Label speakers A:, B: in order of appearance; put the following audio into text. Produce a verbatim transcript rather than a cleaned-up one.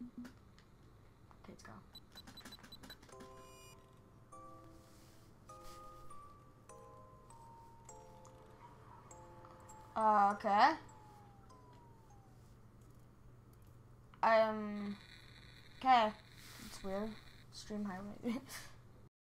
A: Okay, let's go. Uh, okay. I am... Okay. It's weird. Stream highlight.